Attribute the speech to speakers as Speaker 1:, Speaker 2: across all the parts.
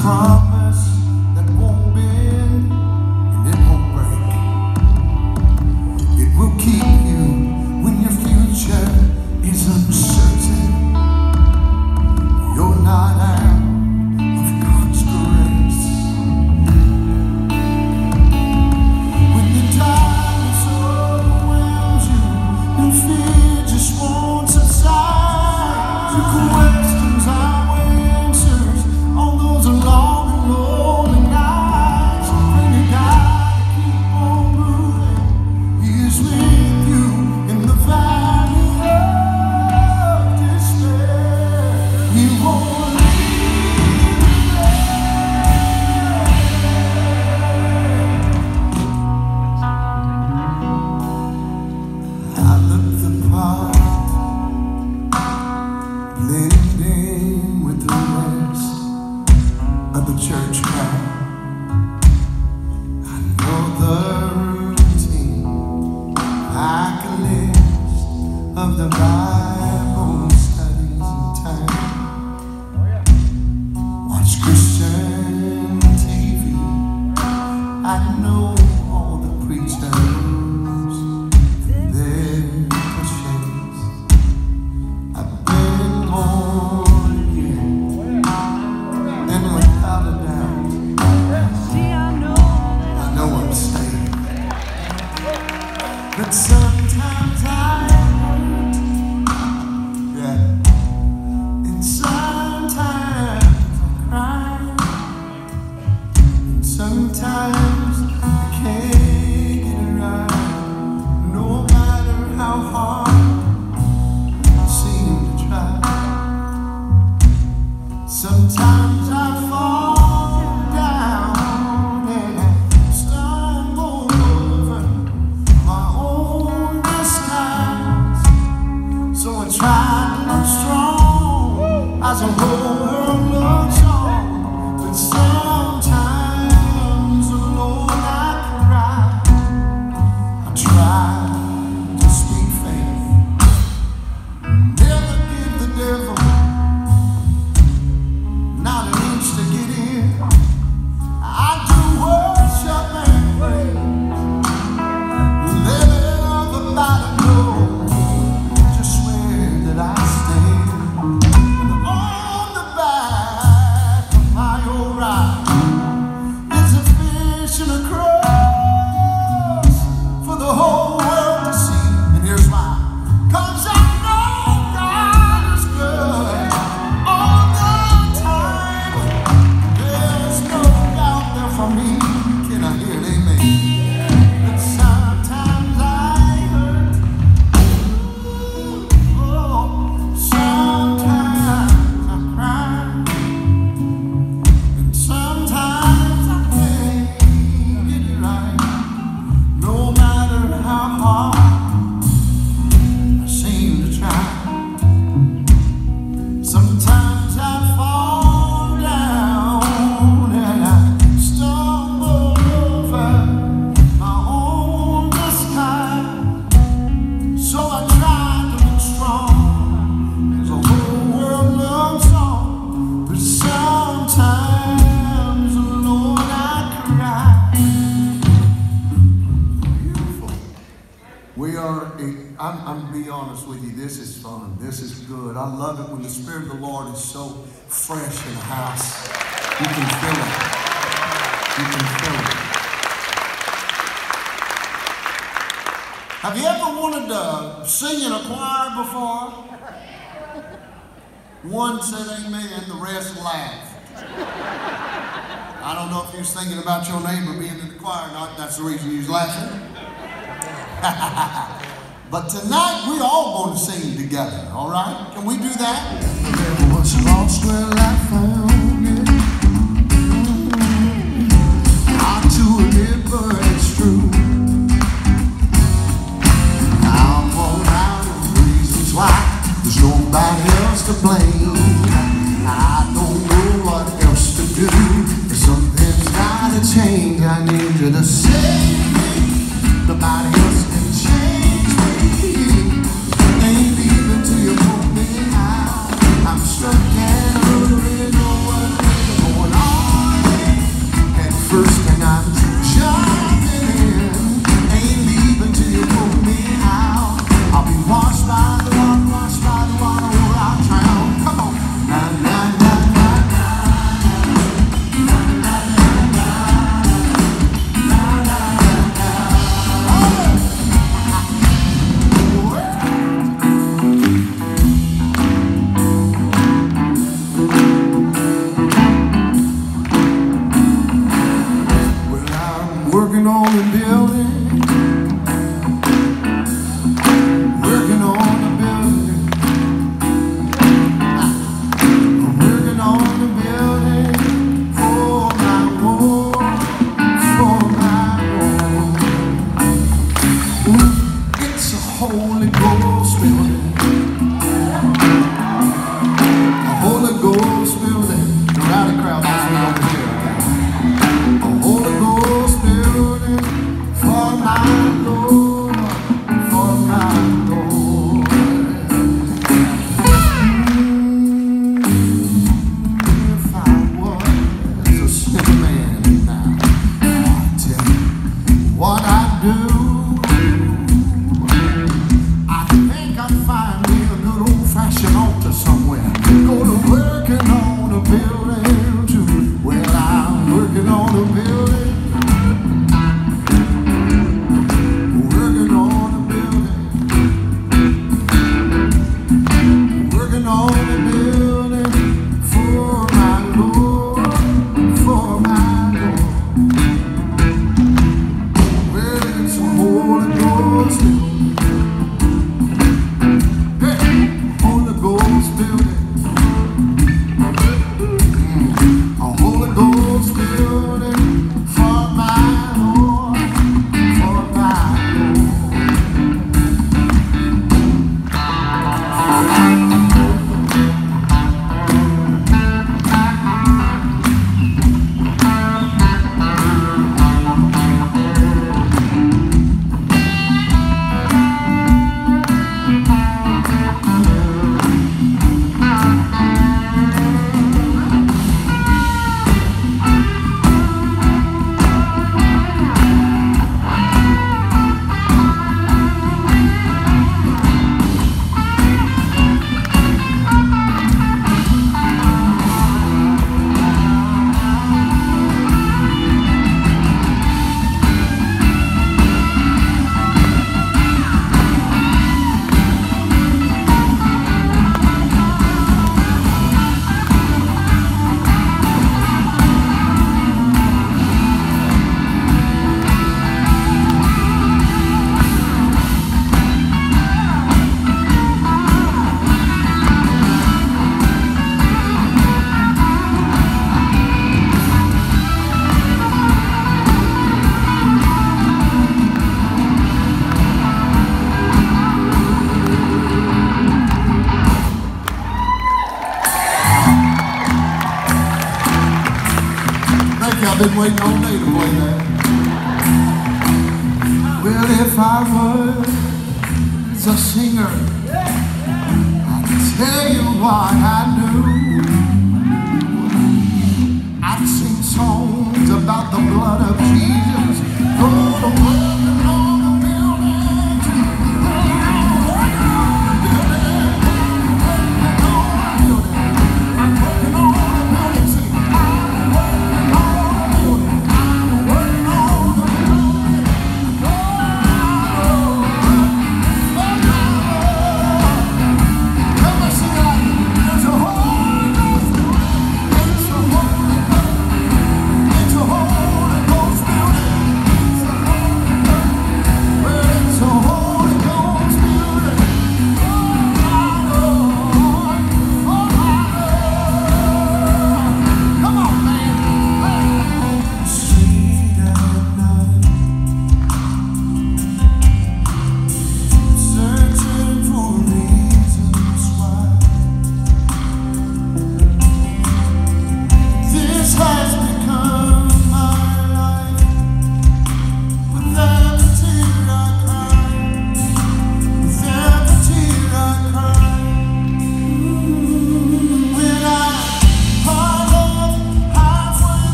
Speaker 1: promise that won't bend and it won't break. It will keep you when your future is uncertain. You're not out of God's grace. When the darkness overwhelms you and fear just won't subside, your questions are answers on those long and lonely nights. When you gotta keep on moving, He is with you in the valley of despair. He won't leave you there. I look the part, blending with the rest of the church crowd. I know the routine, like a list of the Bible studies in town. Watch Christian TV, I know all the preachers and their cliches. I've been born again, and without a doubt, I know I'm saved. But sometimes I hurt, yeah, and sometimes I cry, and sometimes I can't get it right. No matter how hard I seem to try. Sometimes I fall down and I stumble over my own disguise. So I try to look strong as a whole world looks on. But sometimes alone I cry. I try to speak faith, never give the devil not an inch to get in. I do worship and praise, let everybody know just where that I stand. On the back of my old ride is a fish and a cross for the whole world to see. And here's why. 'Cause I know God is good all the time. There's no doubt there for me. Can I hear an amen? But sometimes I hurt. Oh, sometimes I cry. And sometimes I can't get it right. No matter how hard I seem to try. Sometimes I fall down and I stumble over my own disguise. So I try to look strong as the whole world looks on. But sometimes alone I cry. Beautiful. We are, I'm gonna be honest with you, this is fun, this is good. I love it when the Spirit of the Lord is so fresh in the house. You can feel it. You can feel it. Have you ever wanted to sing in a choir before? One said amen, the rest laughed. I don't know if you was thinking about your neighbor being in the choir or not. That's the reason you was laughing. But tonight we all going to sing together, all right? Can we do that? There was lost where I found it. Hard to live, but it's true. I'm worn out of reasons why there's nobody else to blame. I don't know what else to do. Something's gotta change. I need you to save me. Nobody else can change me. Ain't even till you pull me out. I'm stuck and I don't really know what I've been waiting all day to play that. Well, if I was a singer, I'd tell you what I do. I'd sing songs about the blood of Jesus. Oh, the blood on the building.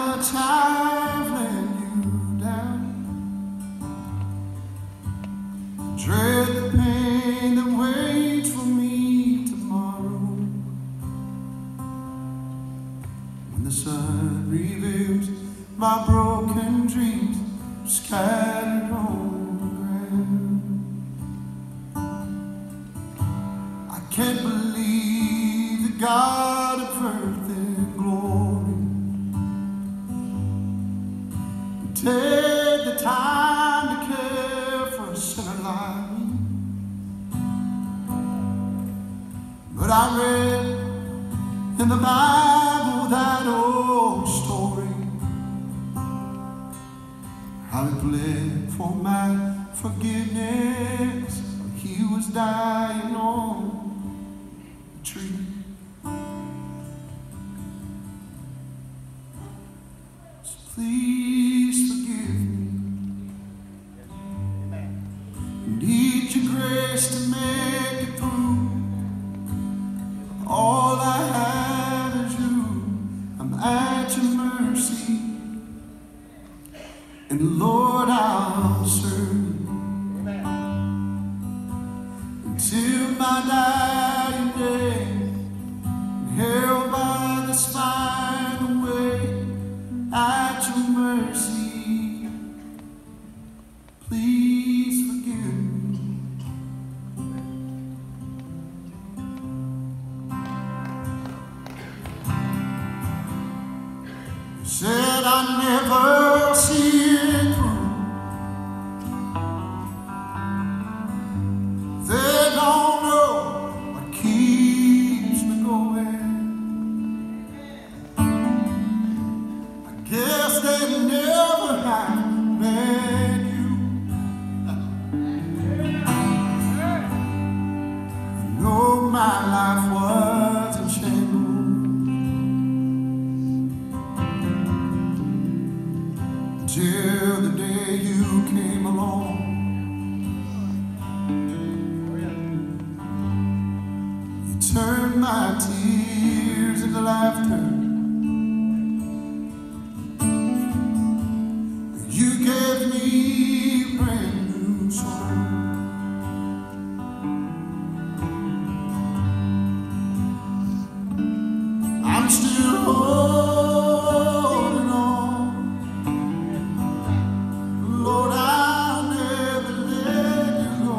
Speaker 1: much I've let you down. Dread the pain that waits for me tomorrow, when the sun reveals my broken dreams scattered on the ground. I can't believe that God of earth and glory would take the time to care for a sinner like me. But I read in the Bible that old story, how he bled for my forgiveness when he was dying on the tree. So please forgive me. Need your grace to make it through. All I have is you. I'm at your mercy. And Lord, I'll serve you until my dying day, held by this final way, at your mercy. Please forgive me. You said I'd never see it through. They don't know what keeps me going. I guess they never have met you. You know my life was a shambles till the day you came along. You turned my tears into laughter. You gave me a brand new soul. I'm still holding on. Lord, I'll never let you go.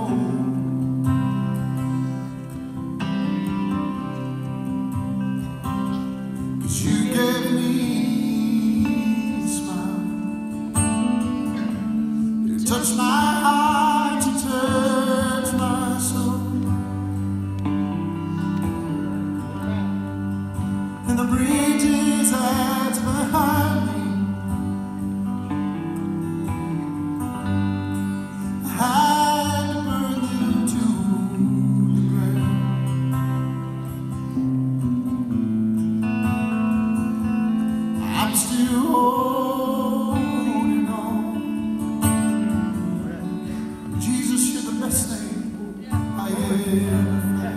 Speaker 1: 'Cause you gave me a smile. You touched my heart, you touched my soul. And the bridges that's behind me, I had to burn them to the ground. I'm still holding on. Jesus, you're the best thing I ever found.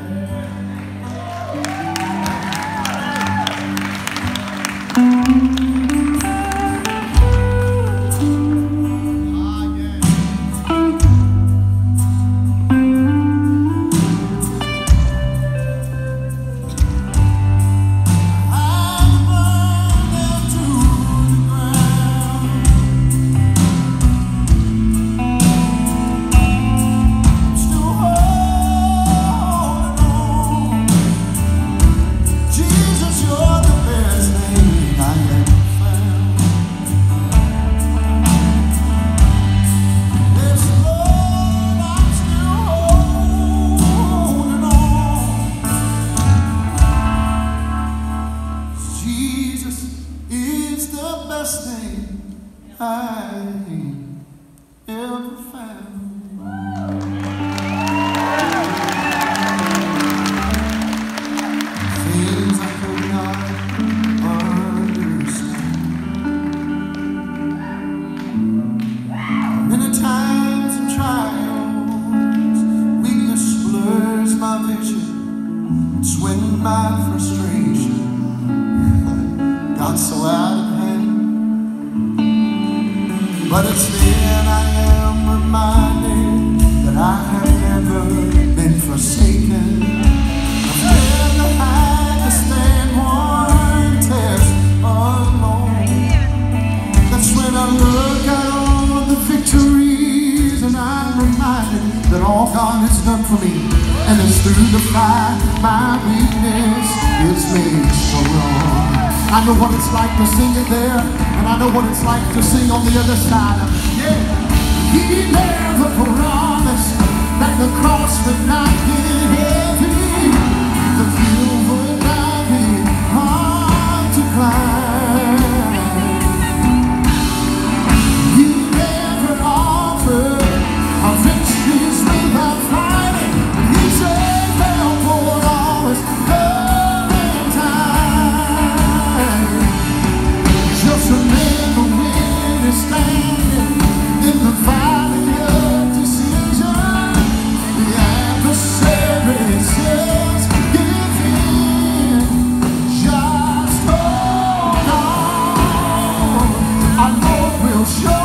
Speaker 1: my frustration got so out of hand. But it's then I am reminded that I have never been forsaken. I've never had to stand one test alone. That's when I look at all the victories and I'm reminded that all God has done for me. And it's through the fight my weakness is made strong. I know what it's like to sing it there, and I know what it's like to sing on the other side of it. Yeah. He never promised that the cross would not get heavy, the hill would not be hard to climb. He never offered a victories without fighting, but he said they'll pour all his love and time. Just remember when you're standing in the valley of decision, the adversary says, give in, just hold on. Our Lord will show